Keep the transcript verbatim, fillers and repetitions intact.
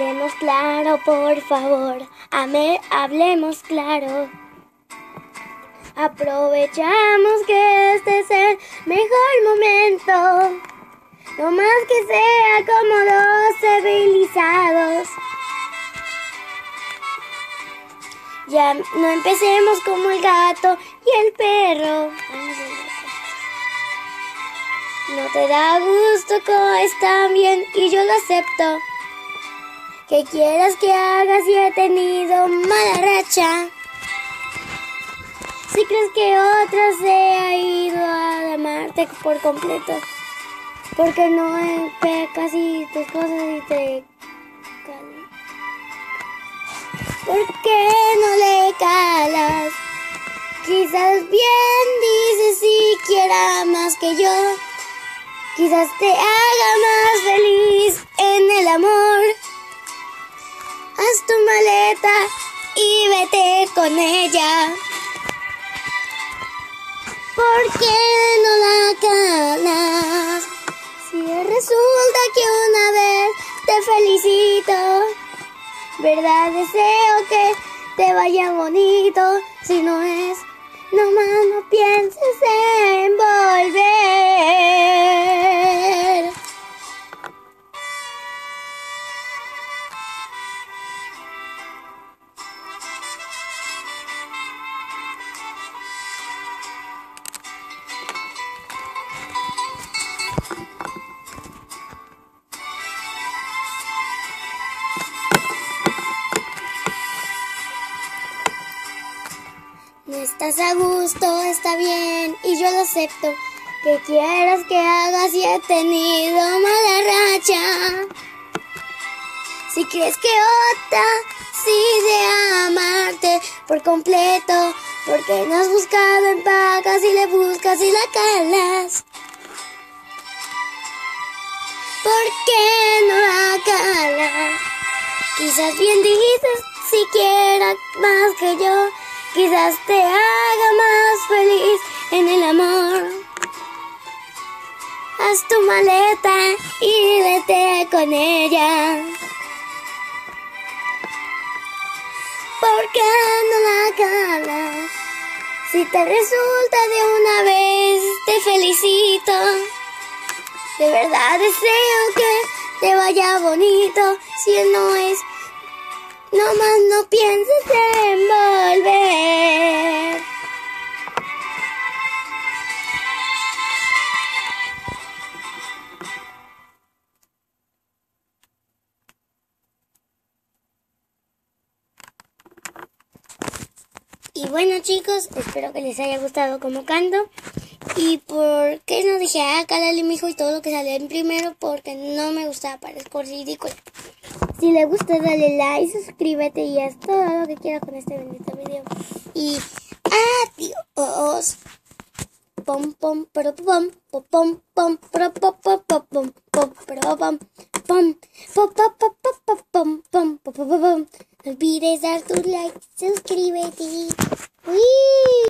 Hablemos claro, por favor. Ame, hablemos claro. Aprovechamos que este es el mejor momento. No más que sea como dos civilizados. Ya no empecemos como el gato y el perro. No te da gusto como están bien y yo lo acepto. Que quieras que hagas y he tenido mala racha. Si crees que otra se ha ido a amarte por completo, porque no pecas y tus cosas y te... ¿Por qué no le calas? Quizás bien dices si quiera más que yo. Quizás te haga más feliz en el amor. Haz tu maleta y vete con ella. ¿Por qué no la calas? Si resulta que una vez te felicito, verdad deseo que te vaya bonito. Si no es, nomás no pienses en volver. No estás a gusto, está bien, y yo lo acepto. Que quieras que hagas y he tenido mala racha. Si crees que otra sí de amarte por completo, porque no has buscado en pacas y le buscas y la calas. ¿Por qué no la calas? Quizás bien dices siquiera más que yo. Quizás te haga más feliz en el amor. Haz tu maleta y vete con ella. ¿Por qué no la calas? Si te resulta de una vez, te felicito. De verdad deseo que te vaya bonito. Si no es, no más no pienses en volver. Y bueno, chicos, espero que les haya gustado como canto. Y por qué no dije ah, cálale mijo y todo lo que sale en primero, porque no me gustaba, parezco ridículo. Si le gusta, dale like, suscríbete y haz todo lo que quieras con este bendito video. Y adiós. Pom pom pero pom pom pom pom pero pom pom pom pom pom pero pom pom pom pom pom pom pom pom pom. No olvides dar tu like, suscríbete.